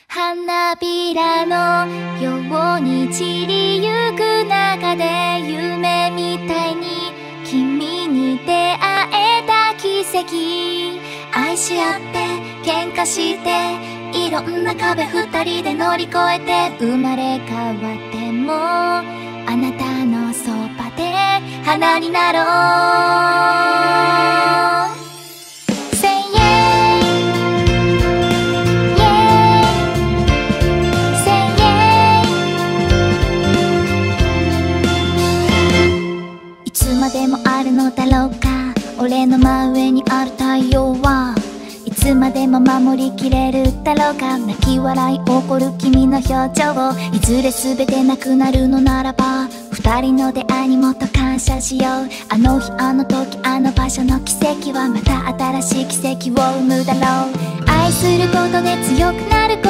花びらのように散りゆく中で夢みたいに君に出会えた奇跡。愛し合って喧嘩していろんな壁二人で乗り越えて生まれ変わってもあなたのそばで花になろう。いつまでもあるのだろうか、俺の真上にある太陽はいつまでも守りきれるだろうか。泣き笑い起こる君の表情をいずれ全てなくなるのならば二人の出会いにもっと感謝しよう。あの日あの時あの場所の奇跡はまた新しい奇跡を生むだろう。愛することで強くなること、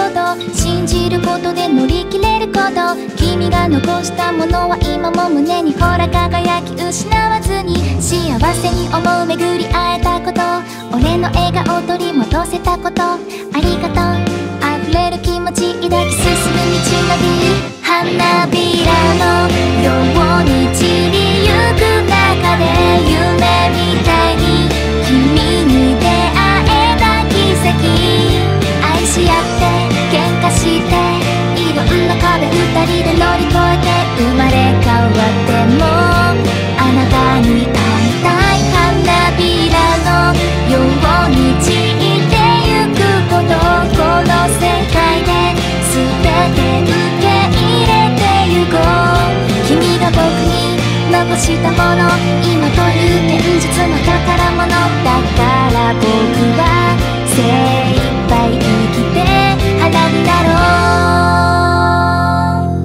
信じることで乗り切れること、君が残したものは今も胸にほら輝き失わずに幸せに思う巡り会えたこと、俺の笑顔を取り戻せたこと、ありがとう。溢れる気持ち抱き進む道のり、花びらのように散りゆく中で夢みたいに君に出会えた奇跡。愛し合って喧嘩していろんな壁二人で乗り越えて生まれ変わってもあなたに会いたい。花びらのように散ってゆくこと、この世界で全て受け入れてゆこう。君が僕に残したもの、今という現実の宝物だから僕は精一杯生きて花になろう。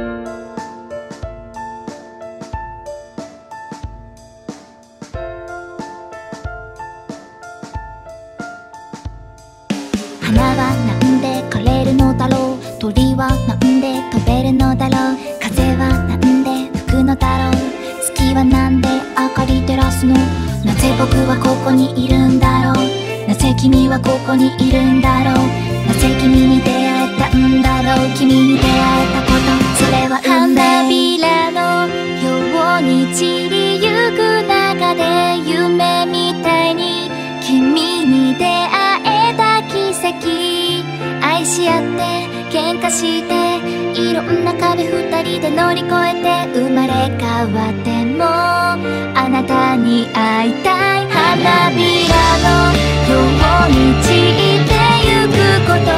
花はなんで枯れるのだろう、鳥はなんで飛べるのだろう、風はなんで吹くのだろう、月はなんで明かり照らすの、なぜ僕はここにいるんだろう、なぜ君はここにいるんだろう、なぜ君に出会えたんだろう、君に出会えたこと、それは運命。花びらのように散りゆく中で夢みたいに君に出会えた奇跡。愛し合って喧嘩していろんな壁二人で乗り越えて生まれ変わってもあなたに会いたい。花びらのように散ってゆくこと、